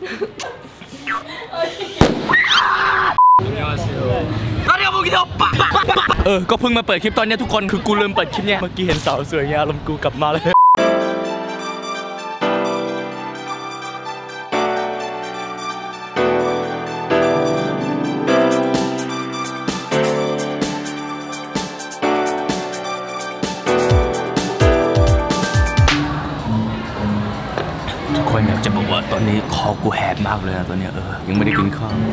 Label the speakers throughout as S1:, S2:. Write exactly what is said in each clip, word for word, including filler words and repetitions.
S1: เออก็เพิ่งมาเปิดคลิปตอนนี้ทุกคนคือกูลืมเปิดคลิปเนี่ยเมื่อกี้เห็นสาวสวยเงี้ยอารมณ์กูกลับมาเลยทุกคนอยากจะบอกว่าตอนนี้คอกูแหบมากเลยนะตอนนี้เออยังไม่ได้กินข้าว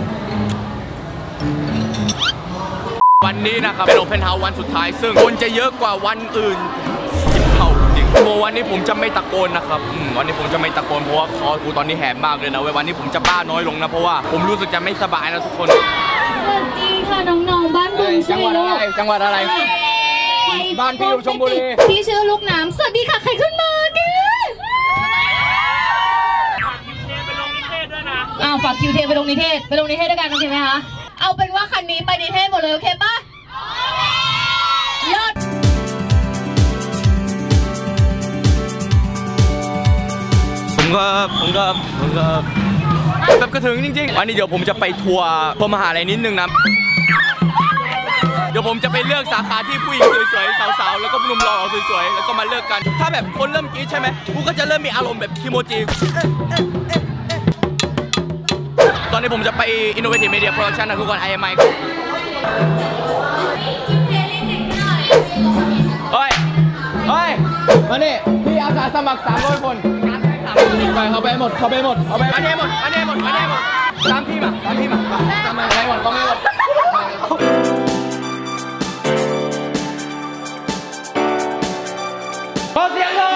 S1: วันนี้นะครับเป็นโอเพนเฮาส์วันสุดท้ายซึ่งคนจะเยอะกว่าวันอื่นสิบเท่าจริงโมวันนี้ผมจะไม่ตะโกนนะครับวันนี้ผมจะไม่ตะโกนเพราะว่าคอกูตอนนี้แหบมากเลยนะวันนี้ผมจะบ้าน้อยลงนะเพราะว่าผมรู้สึกจะไม่สบายนะทุกคน
S2: สวัสดีค่ะน้องๆบ้านบุญจังหวัดอะไร
S1: จังหวัดอะไรบ้านพี่อยู่ชลบุรี
S2: พี่ชื่อลูกน้ำสวัสดีค่ะใครขึ้นมาแกอ้าวฝากคิวเทไปลงนิเทศไปลงนิเทศด้วยกันโอเคไหมคะเอาเป็นว่าคันนี้ไปนิเทศหมดเลยโอเคปะเลิศ
S1: ผมก็ผมก็ผมก็แบบกระถึงจริงๆวันนี้เดี๋ยวผมจะไปทัวร์พมหาลัยนิดนึงนะเดี๋ยวผมจะไปเลือกสาขาที่ผู้หญิงสวยๆสาวๆแล้วก็หนุ่มหล่อสวยๆแล้วก็มาเลือกกันถ้าแบบคนเริ่มกรี๊ดใช่ไหมกูก็จะเริ่มมีอารมณ์แบบคิโมจิตอนนี้ผมจะไป Innovative Media Production นะทุกคน ไอ เอ็ม ไอ เฮ้ย เฮ้ย มาเนี่ยพี่อาสาสมัครสามร้อยคนไปเขาไปหมดเขาไปหมดเอาไปมาเนี่ยหมดมาเนี่ยหมดมาเนี่ยหมดตามพี่มาตามพี่มาตามมาไปหมดเขาไม่หมดขอเสียงเลย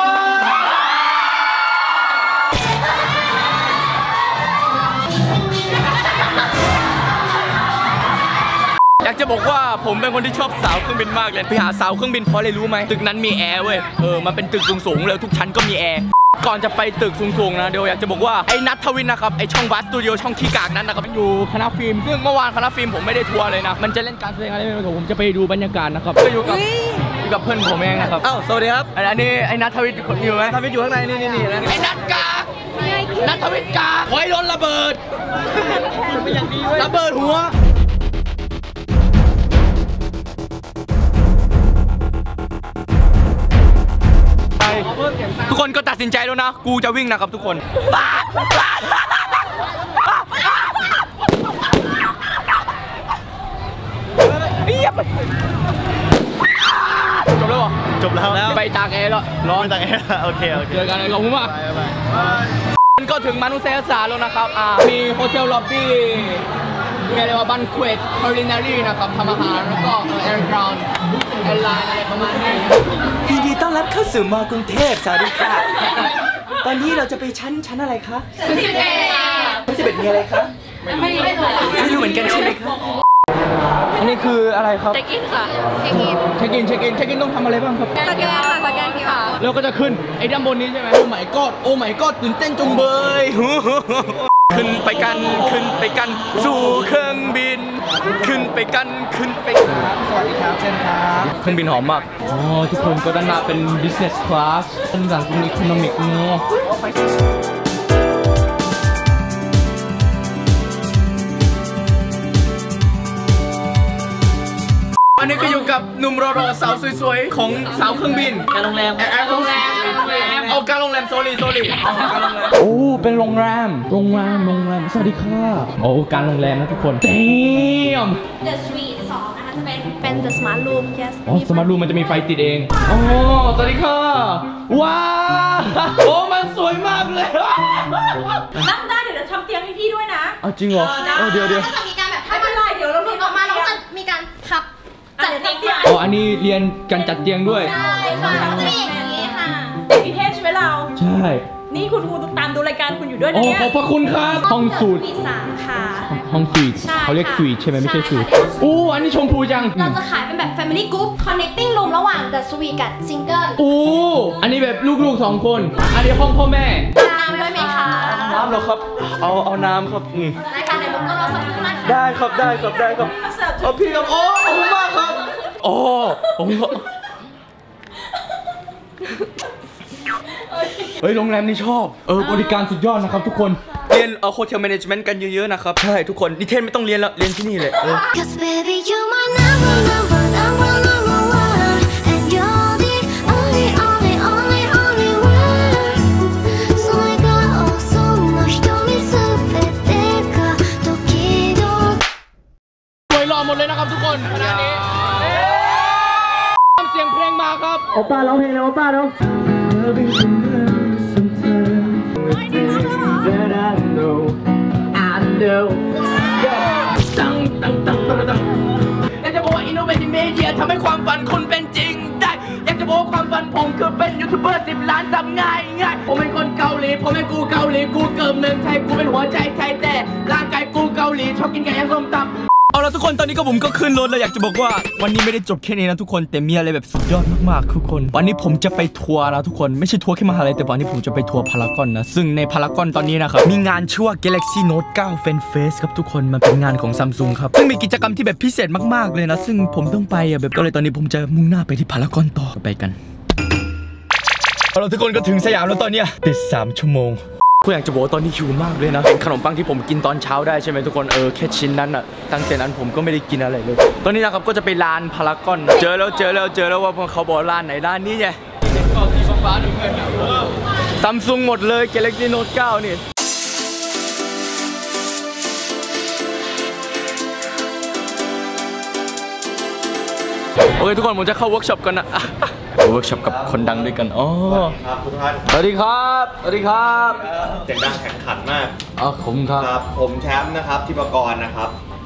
S1: อยากจะบอกว่าผมเป็นคนที่ชอบสาวเครื่องบินมากเลยไปหาสาวเครื่องบินเพราะอะไรรู้ไหมตึกนั้นมีแอร์เว้ยเออมันเป็นตึกสูงๆแล้วทุกชั้นก็มีแอร์ก่อนจะไปตึกสูงๆนะเดี๋ยวอยากจะบอกว่าไอ้นัททวินนะครับไอ้ช่องวัดสตูดิโอช่องขี้กากนั้นนะครับอยู่คณะฟิล์มซึ่งเมื่อวานคณะฟิล์มผมไม่ได้ทัวร์เลยนะมันจะเล่นการแสดงอะไรไม่รู้ผมจะไปดูบรรยากาศนะครับก็อยู่กับอยู่กับเพื่อนผมเองนะครับ
S3: อ้าวสวัสดีครับ
S1: อันนี้ไอ้นัททวินอยู่ไหม
S3: ทวินอยู่ข้างในนี่นี่นี่
S1: ไอ้นัทกานัททวินกาไว้โดนระเบิดระเบิดหัวทุกคนก็ตัดสินใจแล้วนะกูจะวิ่งนะครับทุกคนจบแล้วเหรอ
S3: จบแล้ว
S1: ไปตากแอร์แล้วร้อน
S3: ตากแอร์โอเคโอเค
S1: เจอกันเลยขอบคุณมากมันก็ถึงมนุษยศาสตร์แล้วนะครับอ่ามีโฮเทลล็อบบี้เรียกว่าบันเควตคอรินารีนะครับทำอาหารแล้วก็แอร์กราวน์แอร์ไลน์อะไรประมาณนี้
S4: ยินดีต้อนรับเข้าสู่มอกรุงเทพสวัสดีค่ะตอนนี้เราจะไปชั้นชั้นอะไรคะ
S2: ชั้นสิบเอ็ด
S4: ชั้นสิบเอ็ดมีอะไรคะ
S2: ไม่รู้
S4: ไม่รู้เหมือนกันใช่ไหมคะ
S1: อันนี้คืออะไรครับ
S2: เช็คอินค่ะเช็คอิน
S1: เช็คอินเช็คอินเช็คอินต้องทำอะไรบ้างครับ
S2: สแกนค่ะสแกนค่ะ
S1: แล้วก็จะขึ้นไอ้ด้านบนนี้ใช่ไหมโอ้ my god โอ้ my god ตื่นเต้นจุงเบยขึ้นไปกันขึ้นไปกันสู่เครื่องบินขึ้นไปกันขึ้นไป
S3: สวัสดีครับเชิญครับ
S1: เครื่องบินหอมมากอ๋อทุกคนก็ด้านหน้าเป็น business class ด้านหลังเป็น economic เนาะอันนี้ก็อยู่กับหนุ่มรอๆสาวสวยๆของสาวเครื่องบิน
S2: การโรงแรม
S1: การโรงแรมเอาการโรงแรมโซลีโซลีโอ้เป็นโรงแรมโรงแรมโรงแรมสวัสดีค่ะโอ้การโรงแรมนะทุกคนเต็ม
S2: The Suite สองนะคะจะเป็นเป็น The Smart Room yes
S1: อ๋อ Smart Room มันจะมีไฟติดเองอ๋อสวัสดีค่ะว้าวโอ้มันสวยมากเลย
S2: นั่งได้เดี๋ยวจะทำเตียงให้พี่ด้วยนะ
S1: อ๋อจริงเหรอเออเดี๋ยวเดี๋ยว
S2: จะมีการแบบถ้าเป็นไรเดี๋ยวเราหลุดออกมาเราจะมีการทับจัดเตียง
S1: อ๋ออันนี้เรียนการจัดเตียงด้วย
S2: ใช่ค่ะจะมีอย่างนี้ค่ะเด็กนิเทศใช่ไหมเรา
S1: ใช่
S2: นี่คุณครูตามดูรายการคุณอยู่ด้วยนะเนี่ย
S1: ขอบพระคุณครับห้องสูตร
S2: สามค่ะ
S1: ห้องสูตรเขาเรียกสูตรใช่ไหมไม่ใช่สูตรอู้อันนี้ชมพูจัง
S2: เราจะขายเป็นแบบ Family Group Connecting Room ระหว่าง The Suite กับ Single
S1: อู้อันนี้แบบลูกๆสองคนอันนี้ห้องพ่อแม่
S2: น้ำด้วยไหมคะ
S1: น้ำเหรอครับเอาเอาน้ำครับ
S2: รายการในมุมก็รอสักครู่นะคะ
S1: ได้ครับได้ครับได้ครับเอาพี่ครับโอ้ขอบคุณมากครับโอ้ผมเฮ้ยโรงแรมนี่ชอบเออบริการสุดยอดนะครับทุกคนเรียนเออโฮเทลแมเนจเมนต์กันเยอะๆนะครับใช่ทุกคนนิเทศไม่ต้องเรียนแล้วเรียนที่นี่เลยเออ
S5: Cause baby you're my number number number number one and you're the only only only only one それがその瞳すべてが時々
S1: สวยหล่อหมดเลยนะครับทุกคนขณะนี้เสียงเพลงมาครับ
S3: โอป้าร้องเพลงเลยโอป้าร้อง
S1: อยากจะบอกว่า Innovative Media ทำให้ความฝันคุณเป็นจริงได้ อยากจะบอกว่าความฝันผมคือเป็นยูทูบเบอร์สิบล้านซับง่ายง่ายผมเป็นคนเกาหลีผมเป็นกูเกาหลีกูเกิดเมืองไทยกูเป็นหัวใจไทยแต่ร่างกายกูเกาหลีชอบกินไก่ย่างส้มตำเอาละทุกคนตอนนี้ก็ผมก็ขึ้นรถแล้วอยากจะบอกว่าวันนี้ไม่ได้จบแค่นี้นะทุกคนแต่มีอะไรแบบสุดยอดมากๆทุกคนวันนี้ผมจะไปทัวร์นะทุกคนไม่ใช่ทัวร์แค่มหาลัยแต่วันนี้ผมจะไปทัวร์พารากอนนะซึ่งในพารากอนตอนนี้นะครับมีงานชื่อว่า Galaxy Note ไนน์ Fan Fest ครับทุกคนมันเป็นงานของ Samsung ครับซึ่งมีกิจกรรมที่แบบพิเศษมากๆเลยนะซึ่งผมต้องไปอ่ะแบบก็เลยตอนนี้ผมจะมุ่งหน้าไปที่พารากอนต่อไปกันเอาละทุกคนก็ถึงสยามแล้วตอนเนี้ยติดสามชั่วโมงกูอยากจะบอกว่าตอนนี้หิวมากเลยนะเป็นขนมปังที่ผมกินตอนเช้าได้ใช่ไหมทุกคนเออแค่ชิ้นนั้นอะตั้งแต่นั้นผมก็ไม่ได้กินอะไรเลยตอนนี้นะครับก็จะไปร้านพารากอนเจอแล้วเจอแล้วเจอแล้วว่าเขาบอกร้านไหนร้านนี้ไงสีฟ้าๆดูเงินซัมซุงหมดเลย Galaxy Note ไนน์ นี่โอเคทุกคนผมจะเข้าเวิร์กช็อปกันนะเวิร์กช็อปกับคนดังด้วยกันอ๋อ
S3: ครับทุกท่าน
S1: สวัสดีครับสวัสดีครับ
S3: เสียงดังแข่งขันมาก
S1: อ๋อผมครับ
S3: ครับผมแชมป์นะครับทิปกรนะครับ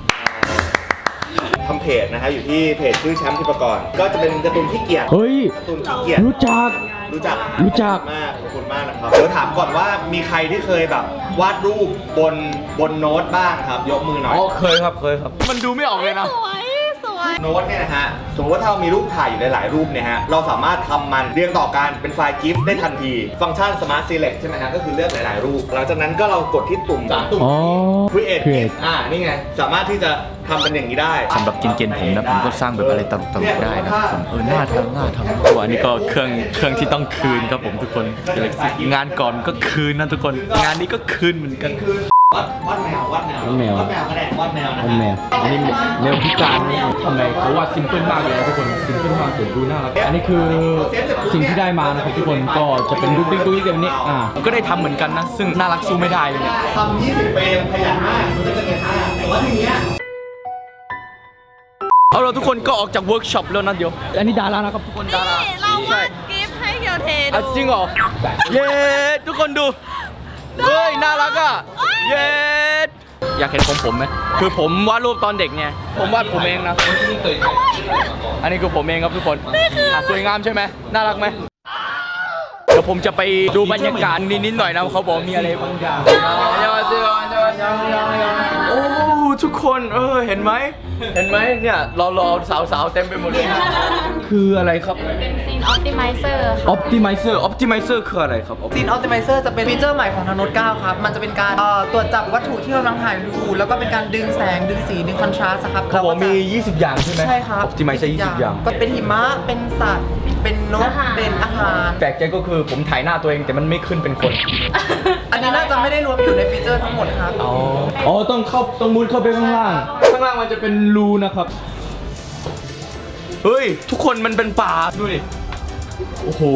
S3: ทำเพจนะครับอยู่ที่เพจชื่อแชมป์ทิปกรก็จะเป็นการ์ตูนขี้เกียจ
S1: เฮ้ย
S3: การ์ตูนขี้เกียจ
S1: รู้จัก
S3: รู้จัก
S1: รู้จัก
S3: มากขอบคุณมากนะครับเดี๋ยวถามก่อนว่ามีใครที่เคยแบบวาดรูปบนบนโน้ตบ้างครับยกมือหน่อย
S1: อ๋อเคยครับเคยครับมันดูไม่ออกเลยนะ
S3: โน้ตเนี่ยนะฮะสมมติว่าถ้าเรามีรูปถ่ายอยู่หลายๆรูปเนี่ยฮะเราสามารถทำมันเรียงต่อกันเป็นไฟล์ GIF ได้ทันทีฟังก์ชัน Smart Select ใช่ไหมฮะก็คือเลือกหลายๆรูปหลังจากนั้นก็เรากดที่ตุ่มสามตุ่ม
S1: อ๋อ
S3: Create
S1: Create
S3: อ่านี่ไงสามารถที่จะทำเป็นอย่างนี้ได้
S1: สำหรับกินเกณฑ์ผมนะผมก็สร้างแบบอะไรตลกๆได้นะผมเออน่าทำน่าทำตัวอันนี้ก็เครื่องเครื่องที่ต้องคืนครับผมทุกคนงานก่อนก็คืนนะทุกคนงานนี้ก็คืนเหมือนกัน
S3: คือวัดวัดแมววัดแมว
S1: วัดแมว
S3: วัดแมวก็ได้วัดแมวนะ
S1: อันแมวอันนี้แมวพิการทำไมเขาว่าซิมเพิลมากเลยนะทุกคนซิมเพิลมากเดี๋ยวดูน่ารักอันนี้คือสิ่งที่ได้มานะครับทุกคนก็จะเป็นรูปดิ้งรูปดิ้งแบบนี้อ่าผมก็ได้ทำเหมือนกันนะซึ่งน่ารักสู้ไม่ได้เลยเนี่ย
S3: ทำยี่สิบเฟรมขยันมากมันก็จะเงินมากแต่ว่าทีเนี้ย
S1: เอาเราทุกคนก็ออกจากเวิร์กช็อปแล้วนะเดี๋ยวอันนี้ดารานะครับทุกคนดารา
S2: เราวาดกิฟต์ให้เกียวเทดู
S1: อ่ะจริงเหรอเย้ทุกคนดูเฮ้ยน่ารักอ่ะเย้อยากเห็นของผมไหมคือผมวาดรูปตอนเด็กเนี่ยผมวาดผมเองนะอันนี้คือผมเองครับทุกคนอ่ะสวยงามใช่ไหมน่ารักไหมเดี๋ยวผมจะไปดูบรรยากาศนิดๆหน่อยนะเขาบอกมีอะไรบางอย่างโอ้ทุกคนเออเห็นไหมเห็นไหมเนี่ยรอรอสาวๆเต็มไปหมดเลยคืออะไรครับ
S2: เป็นซีนออปติไมเซอร์
S1: Optimizer Optimizer คืออะไรครับ
S6: ซีน Optimizer จะเป็นฟีเจอร์ใหม่ของทางโน้ต ไนน์ ครับ มันจะเป็นการเอ่อตรวจจับวัตถุที่กำลังถ่ายรูปแล้วก็เป็นการดึงแสง ดึงสี ดึงคอนทราสต์ครับ
S1: เขาบอกมี
S6: แล้ว
S1: ยี่สิบ อย่างใช่ไหม
S6: ใช่ครับ
S1: Optimizer ยี่สิบ อย่าง
S6: ก็เป็นหิมะ เป็นสัตว์ เป็นนก เป็นอาหาร
S1: แปลกใจก็คือผมถ่ายหน้าตัวเองแต่มันไม่ขึ้นเป็นคน
S6: อันนี้น่าจะไม่ได้รวมอยู่ในฟีเจอร์ทั้งหมดครับ
S1: อ๋อ อ๋อ ต้องเข้าต้องมุดเข้าไปข้างล่าง ข้างล่างมันจะเป็นรูนะครับ เฮ้ย ทุกคนมันเป็นป่าดูดิ โอ้โห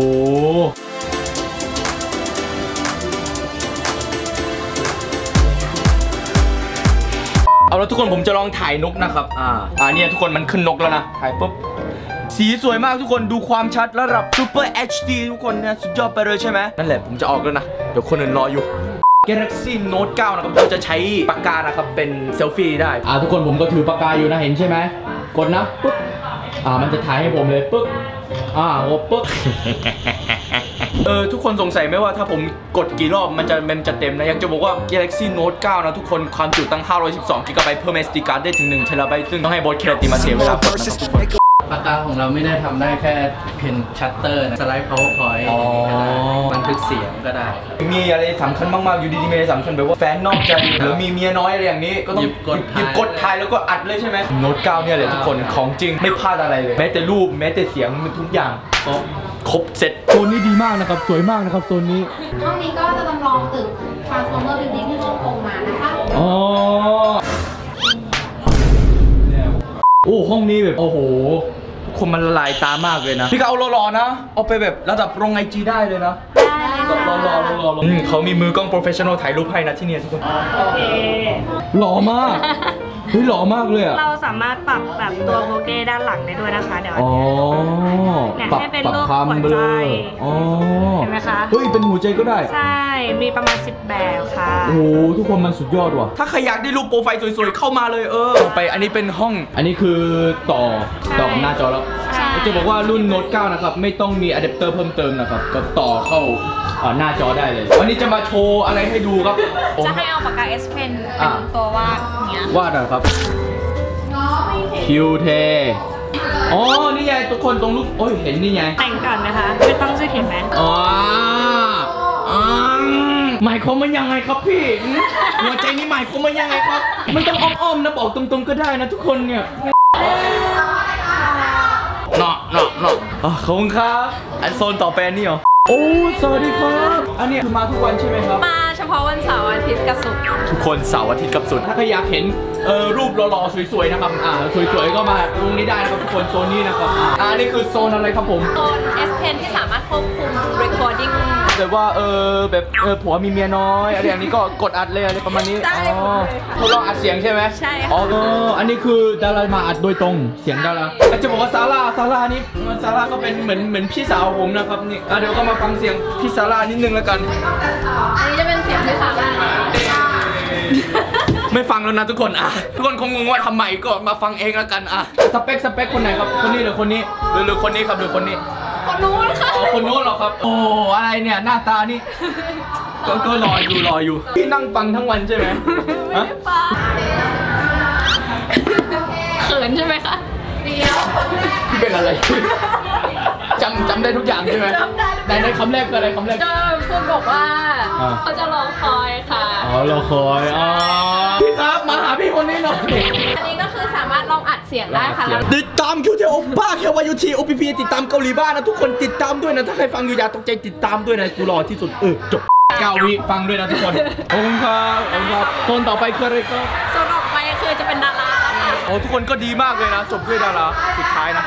S1: เอาแล้วทุกคนผมจะลองถ่ายนกนะครับ อ่า อ่าเนี่ยทุกคนมันขึ้นนกแล้วนะ ถ่ายปุ๊บ สีสวยมากทุกคนดูความชัดระดับ Super เอช ดี ทุกคนเนี่ยสุดยอดไปเลยใช่ไหมนั่นแหละผมจะออกแล้วนะ เดี๋ยวคนอื่นรออยู่ Galaxy Note ไนน์ นะครับเราจะใช้ปากกานะครับเป็นเซลฟี่ได้อ่าทุกคนผมก็ถือปากกาอยู่นะเห็นใช่ไหมกดนะปุ๊บอ่ามันจะถ่ายให้ผมเลยปุ๊บอ่าโอ้ปุ๊บ เออทุกคนสงสัยไหมว่าถ้าผมกดกี่รอบมันจะมันจะเต็มนะอยากจะบอกว่า Galaxy Note ไนน์ นะทุกคนความจุตั้งห้าร้อยสิบสอง กิกะไบต์ เพิ่ม เอส ดี card ได้ถึงหนึ่งเทราไบต์ซึ่งต้องให้บอสเครติมาเสียเวลากดนะครับทุกคน
S7: ปากกาของเราไม่ได้ทำได้แค่เพนชัตเตอร์นะสไลด์ powerpoint
S1: อ๋อ
S7: ก็ได้บันทึกเสียงก็ได้ครับ
S1: มีอะไรสำคัญมากๆอยู่ดีๆมีอะไรสำคัญแบบว่าแฟนนอกใจหรือมีเมียน้อยอะไรอย่างนี้ก็ต้อง
S7: หยิบกด
S1: หยิบกดถ่ายแล้วก็อัดเลยใช่ไหมโน้ต ไนน์ เนี่ยเลยทุกคนของจริงไม่พลาดอะไรเลยแม้แต่รูปแม้แต่เสียงทุกอย่าง
S7: ครบ
S1: ครบเซ็ตโซนนี้ดีมากนะครับสวยมากนะครับโซนนี้
S8: ห้องนี้ก็จะจำลองตึก Transformer Building ที่ฮ่องกงมานะคะ
S1: อ๋อโอ้ห้องนี้แบบโอ้โหคนมันละลายตามากเลยนะพี่ก็เอาหล่อๆนะเอาไปแบบระดับลงไอจีได้เลยนะหล่อๆหล่อๆหล่อๆเขามีมือกล้องโปรเฟชชั่นอลถ่ายรูปให้นะที่นี่ทุกคนโอเคหล่อมากเฮ้ยหล่อมากเลยอะ
S9: เราสามารถปรับแบบตัวโบเก้ด้านหลังได้ด้วยนะคะเดี๋ยว
S1: อ๋อ
S9: เนี่ย
S1: ปรับ
S9: ให้เป็น
S1: ปรับ
S9: รูป
S1: ความ
S9: หัว
S1: เบล
S9: ใจ
S1: ออ๋อ
S9: เห็นไหมคะ
S1: เฮ้ยเป็นหัวใจก็ได้
S9: ใช่มีประมาณสิบแบบค่ะ
S1: โอ้โหทุกคนมันสุดยอดว่ะถ้าใครอยากได้รูปโปรไฟล์สวยๆเข้ามาเลยเออต่อไปอันนี้เป็นห้องอันนี้คือต่อต่อหน้าจอแล้วจะบอกว่ารุ่นโน้ตเก้านะครับไม่ต้องมีอะแดปเตอร์เพิ่มเติมนะครับก็ต่อเข้าหน้าจอได้เลยวันนี้จะมาโชว์อะไรให้ดูครับ
S9: จะให้เอาปากกา S Pen เป็นตัววาดเนี้ยว
S1: าดนะครับคิวเทอ๋อนี่ไงทุกคนตรงรูปโอ้ยเห็นนี่ไง
S9: แต่งก่อนนะคะไม่ต้องจะเห็นไหม
S1: อ๋อหมายความมันยังไงครับพี่หัวใจนี่หมายความมันยังไงครับมันต้องอ้อมๆนะบอกตรงๆก็ได้นะทุกคนเนี่ยเนาะเนาะเนาะขอบคุณครับอันโซนต่อไปนี่เหรอโอ้สวัสดีครับอันนี้คือมาทุกวันใช่ไหมครับ
S9: มาเฉพาะวันเสาร์อาทิตย์กับศุกร์
S1: ทุกคนเสาร์อาทิตย์กับศุกร์ถ้าใครอยากเห็นเออรูปหล่อๆสวยๆนะครับอ่าสวยๆก็มาตรงนี้ได้นะครับทุกคนโซนนี้นะครับอ่านี่คือโซนอะไรครับผม
S9: โซน S Pen ที่สามารถควบคุม recording
S1: แบบว่าเออแบบเออผัวมีเมียน้อยอะไรอย่างนี้ก็กดอัดเลยอะไรประมาณนี้อ๋อทดลองอัดเสียงใช่ไหม
S9: ใช่ค่ะ
S1: อ๋ออันนี้คือดารามาอัดโดยตรงเสียงดาราจะบอกว่าซาร่าซาร่านี่ซาร่าก็เป็นเหมือนเหมือนพี่สาวผมนะครับนี่เดี๋ยวก็มาฟังเสียงพี่ซาร่านิดนึงแล้วกัน
S9: อันนี้จะเป็นเสียงพี่ซาร่า
S1: ไม่ฟังแล้วนะทุกคนอ่ะทุกคนคงงงว่าทำไมก็มาฟังเองแล้วกันอ่ะสเปคสเปคคนไหนครับคนนี้หรือคนนี้หรือหรือคนนี้ครับหรือคนนี้
S9: คนนู้นค่ะ
S1: อ๋อคนนู้นหรอครับโอ้อะไรเนี่ยหน้าตานี่ก็ก็รออยู่รออยู่พี่นั่งฟังทั้งวันใช่ไหมฮะ
S9: เขินใช่ไหมคะเดียว
S1: พี่เป็นอะไรจำจำได้ทุกอย่างใช่ไหมในในคำแรกคืออะไรคำแรก
S9: ก็พูดบอกว่าเขาจะรอคอยค่ะ
S1: อ๋อรอคอยอ๋อพี่ครับมาหาพี่คนนี้หน่อย
S9: อันนี้ก็คือสามารถลองอัดเสียงได้ค่ะ
S1: ติดตามคิวเทโอป้าแควายูทีโอพีพีติดตามเกาหลีบ้านนะทุกคนติดตามด้วยนะถ้าใครฟังอยู่อย่าตกใจติดตามด้วยนะกูรอที่สุดเออจบเก้าวิฟังด้วยนะทุกคนขอบคุณครับขอบคุณครับโซนต่อไปคืออะไรครับ
S9: โซนต่อไปคือจะเป็นดารา
S1: โอ้ทุกคนก็ดีมากเลยนะจบด้วยดาราสุดท้ายนะ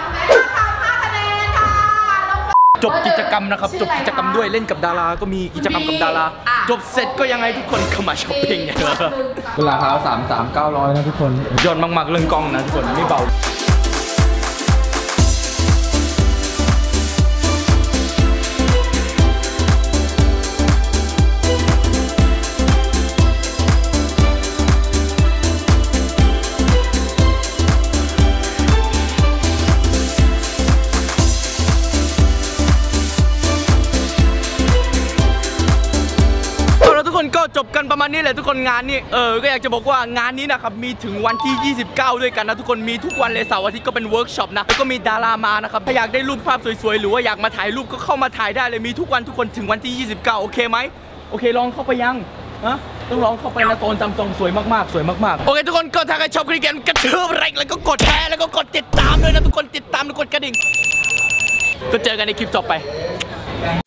S1: จบกิจกรรมนะครับจบกิจกรรมด้วยเล่นกับดาราก็มีกิจกรรมกับดาราจบเสร็จก็ยังไงทุกคนเข้ามาช้อปปิ้งเนี่ยราคาสามสามเก้าร้อยนะทุกคนยอดมากๆเรื่องกล้องนะทุกคนไม่เบาก็จบกันประมาณนี้แหละทุกคนงานนี้เออก็อยากจะบอกว่างานนี้นะครับมีถึงวันที่ยี่สิบเก้าด้วยกันนะทุกคนมีทุกวันเลยเสาร์อาทิตย์ก็เป็นเวิร์กช็อปนะแล้วก็มีดารามานะครับถ้าอยากได้รูปภาพสวยๆหรือว่าอยากมาถ่ายรูปก็เข้ามาถ่ายได้เลยมีทุกวันทุกคนถึงวันที่ยี่สิบเก้าโอเคไหมโอเคลองเข้าไปยังฮะต้องลองเข้าไปนะโซนซัมซุงสวยมากๆสวยมากๆโอเคทุกคนก็ถ้าใครชอบคลิปกันกระทืบอะไรแล้วก็กดแชร์แล้วก็กดติดตามด้วยนะทุกคนติดตามแล้วกดกระดิ่งก็เจอกันในคลิปต่อไป